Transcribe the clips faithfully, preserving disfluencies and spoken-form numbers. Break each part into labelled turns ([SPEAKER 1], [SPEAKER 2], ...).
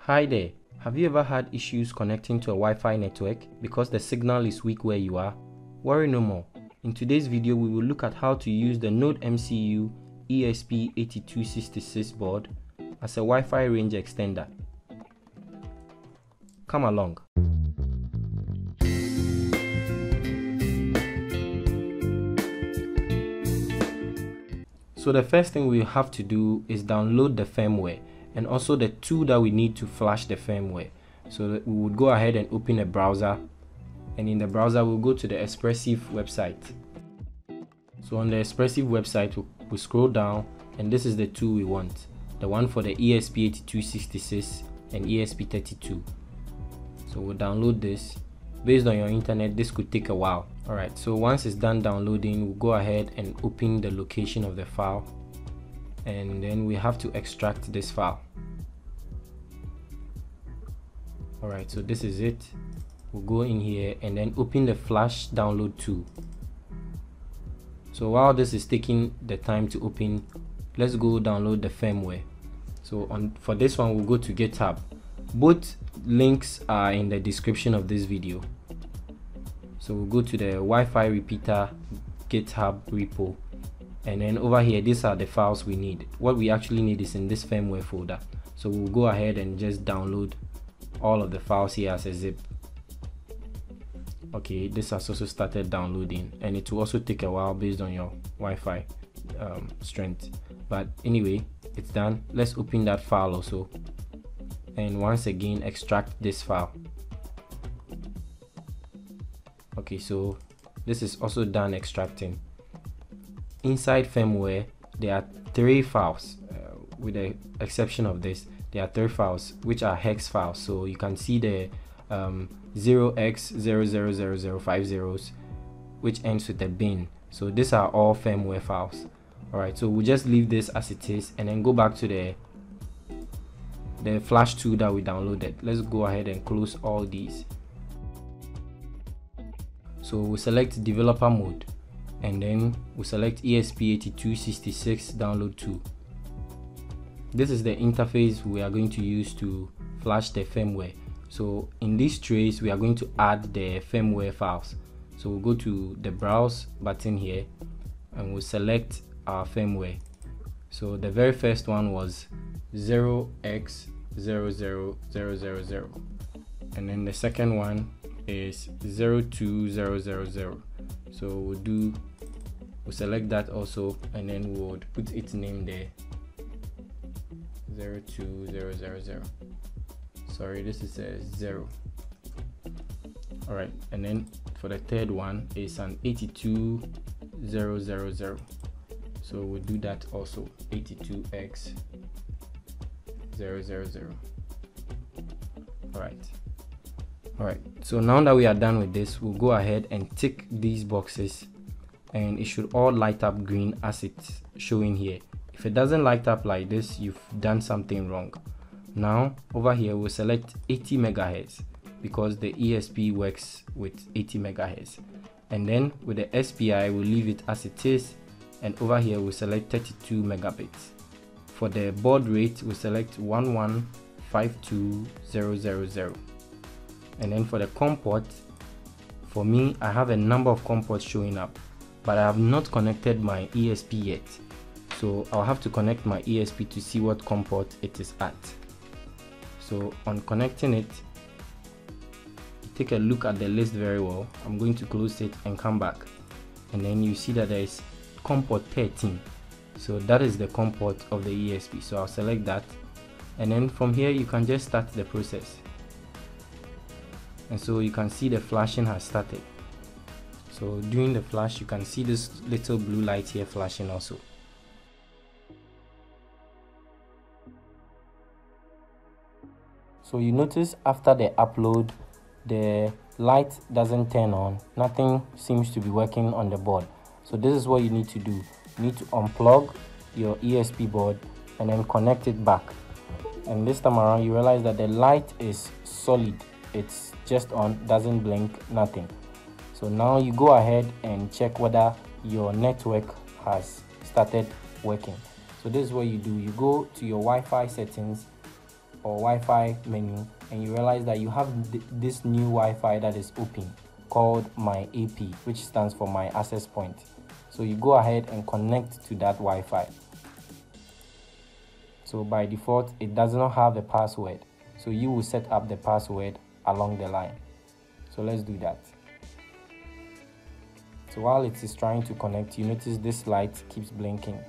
[SPEAKER 1] Hi there, have you ever had issues connecting to a Wi-Fi network because the signal is weak where you are? Worry no more. In today's video we will look at how to use the NodeMCU E S P eight two six six board as a Wi-Fi range extender. Come along. So the first thing we have to do is download the firmware and also the tool that we need to flash the firmware. So we would go ahead and open a browser, and in the browser we'll go to the Espressive website. So on the Espressive website we'll, we'll scroll down, and this is the tool we want, the one for the E S P eight two six six and E S P thirty-two. So we'll download this. Based on your internet, this could take a while. Alright, so once it's done downloading, we'll go ahead and open the location of the file, and then we have to extract this file. Alright, so this is it. We'll go in here and then open the flash download tool. So while this is taking the time to open, let's go download the firmware. So on for this one, we'll go to GitHub. Both links are in the description of this video. So we'll go to the Wi-Fi Repeater GitHub repo, and then over here these are the files we need. What we actually need is in this firmware folder. So we'll go ahead and just download all of the files here as a zip. Okay, this has also started downloading, and it will also take a while based on your Wi-Fi um, strength. But anyway, it's done. Let's open that file also, and once again extract this file. Okay, so this is also done extracting. Inside firmware there are three files, uh, with the exception of this. There are three files which are hex files. So you can see the um, zero x zero zero zero zero five zeros, which ends with a bin. So these are all firmware files. Alright, so we'll just leave this as it is and then go back to the the flash tool that we downloaded. Let's go ahead and close all these. So we select developer mode, and then we select E S P eight two six six download tool. This is the interface we are going to use to flash the firmware. So in these trays we are going to add the firmware files. So we'll go to the browse button here and we'll select our firmware. So the very first one was zero x zero zero zero zero zero, and then the second one is zero two zero zero zero. So we'll do we'll select that also, and then we'll put its name there, zero two zero zero zero. Sorry, this is a zero. All right, and then for the third one is an eighty-two zero zero zero. So we'll do that also, eighty-two x zero zero zero. All right. All right, so now that we are done with this, we'll go ahead and tick these boxes, and it should all light up green as it's showing here. If it doesn't light up like this, you've done something wrong. Now over here we'll select eighty megahertz because the E S P works with eighty megahertz, and then with the S P I we'll leave it as it is, and over here we'll select thirty-two megabits. For the baud rate we'll select one one five two zero zero zero. And then for the COM port, for me I have a number of COM ports showing up, but I have not connected my E S P yet. So I'll have to connect my E S P to see what COM port it is at. So on connecting it, take a look at the list very well. I'm going to close it and come back, and then you see that there is COM port thirteen. So that is the COM port of the E S P. So I'll select that, and then from here you can just start the process. And so you can see the flashing has started. So during the flash you can see this little blue light here flashing also. So you notice after the upload the light doesn't turn on, nothing seems to be working on the board. So this is what you need to do. You need to unplug your E S P board and then connect it back, and this time around you realize that the light is solid. It's just on, doesn't blink, nothing. So now you go ahead and check whether your network has started working. So this is what you do. You go to your Wi-Fi settings or Wi-Fi menu, and you realize that you have th this new Wi-Fi that is open called my A P, which stands for my access point. So you go ahead and connect to that Wi-Fi. So by default, it does not have a password, so you will set up the password along the line. So let's do that. So while it is trying to connect, you notice this light keeps blinking.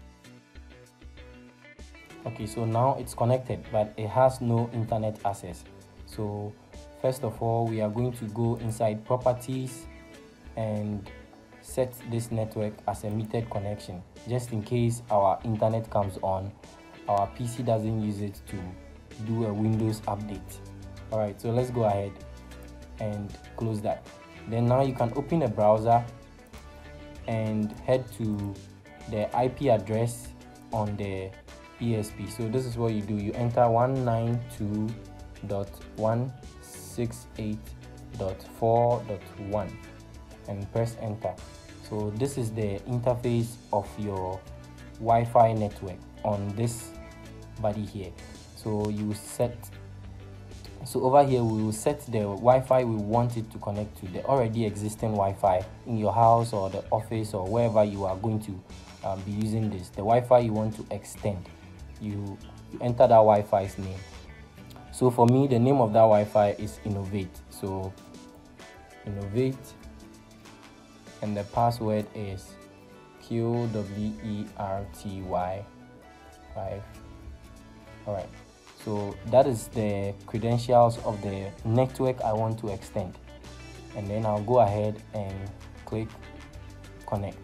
[SPEAKER 1] Okay, so now it's connected, but it has no internet access. So first of all, we are going to go inside properties and set this network as a metered connection, just in case our internet comes on, our P C doesn't use it to do a Windows update. All right, so let's go ahead and close that. Then now you can open a browser and head to the I P address on the E S P. So this is what you do. You enter one ninety-two dot one sixty-eight dot four dot one and press enter. So this is the interface of your Wi-Fi network on this body here. So you set so over here we will set the Wi-Fi we want it to connect to, the already existing Wi-Fi in your house or the office or wherever you are going to um, be using this. The Wi-Fi you want to extend, you, you enter that Wi-Fi's name. So for me, the name of that Wi-Fi is Innovate. So Innovate, and the password is Q W E R T Y five. All right, so that is the credentials of the network I want to extend, and then I'll go ahead and click connect.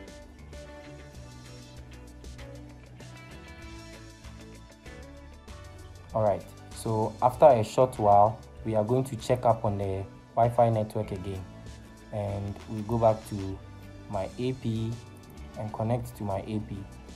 [SPEAKER 1] All right, so after a short while, we are going to check up on the Wi-Fi network again, and we go back to my A P and connect to my A P.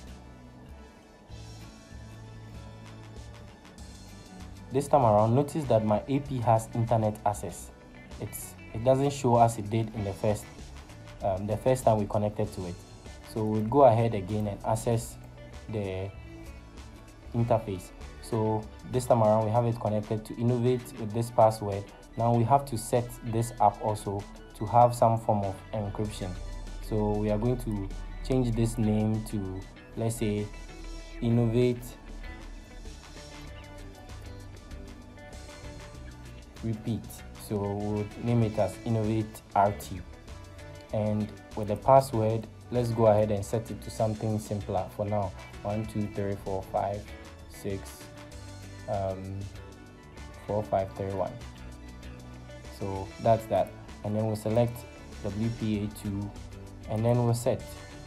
[SPEAKER 1] This time around, notice that my A P has internet access. It's it doesn't show as it did in the first um, the first time we connected to it. So we'll go ahead again and access the interface. So this time around, we have it connected to Innovate with this password. Now we have to set this up also to have some form of encryption. So we are going to change this name to, let's say, Innovate Repeat. So we'll name it as Innovate R T. And with the password, let's go ahead and set it to something simpler for now. One, two, three, four, five, six, um, four, five, three, one. So that's that. And then we'll select W P A two, and then we'll set.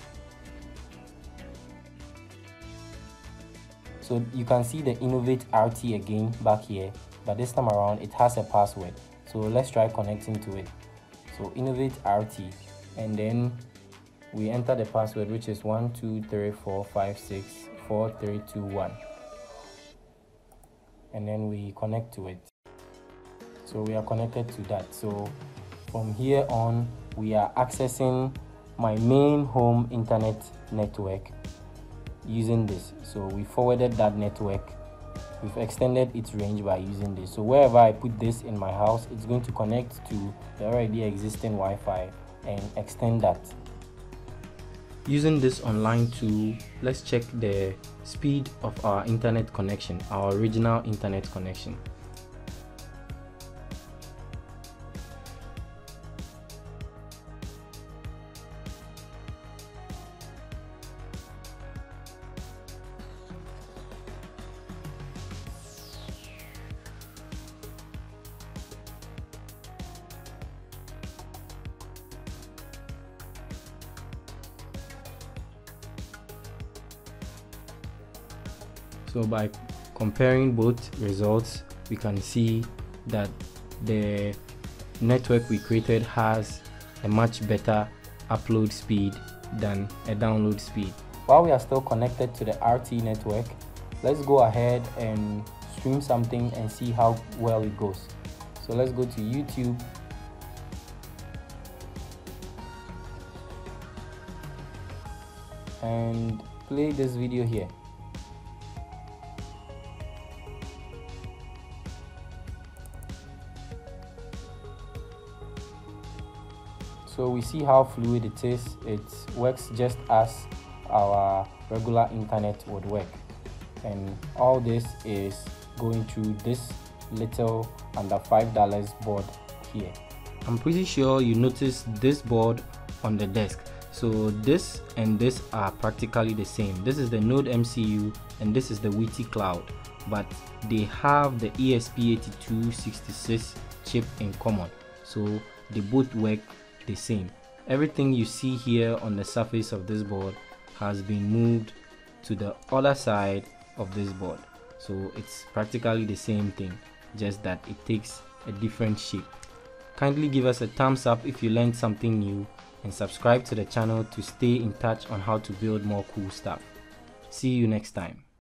[SPEAKER 1] So you can see the Innovate R T again back here, but this time around it has a password. So let's try connecting to it. So Innovate R T, and then we enter the password, which is one two three four five six four three two one, and then we connect to it. So we are connected to that. So from here on, we are accessing my main home internet network using this. So we forwarded that network, we've extended its range by using this. So wherever I put this in my house, it's going to connect to the already existing Wi-Fi and extend that. Using this online tool, let's check the speed of our internet connection, our original internet connection. So by comparing both results, we can see that the network we created has a much better upload speed than a download speed. While we are still connected to the R T network, let's go ahead and stream something and see how well it goes. So let's go to YouTube. And play this video here. So we see how fluid it is. It works just as our regular internet would work, and all this is going through this little under five dollars board here. I'm pretty sure you noticed this board on the desk. So this and this are practically the same. This is the NodeMCU and this is the WiFi Cloud, but they have the E S P eight two six six chip in common, so they both work the same. Everything you see here on the surface of this board has been moved to the other side of this board, so it's practically the same thing, just that it takes a different shape. Kindly give us a thumbs up if you learned something new, and subscribe to the channel to stay in touch on how to build more cool stuff. See you next time.